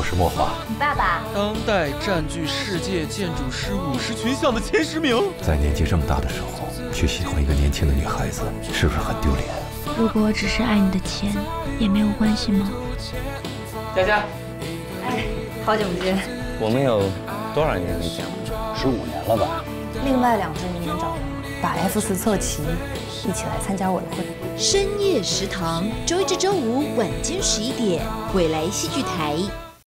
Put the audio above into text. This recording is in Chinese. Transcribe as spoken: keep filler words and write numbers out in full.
石墨画。 你爸爸当代占据世界建筑师五十群像的前十名。 在年纪这么大的时候，去喜欢一个年轻的女孩子，是不是很丢脸？ 如果我只是爱你的钱，也没有关系吗？ 佳佳， 哎，好久不见。 我们有多少年没见了？ 十五年了吧？ 另外两只明年找人把 F 四凑齐，一起来参加我的婚礼。 深夜食堂，周一至周五晚间十一点，未来戏剧台。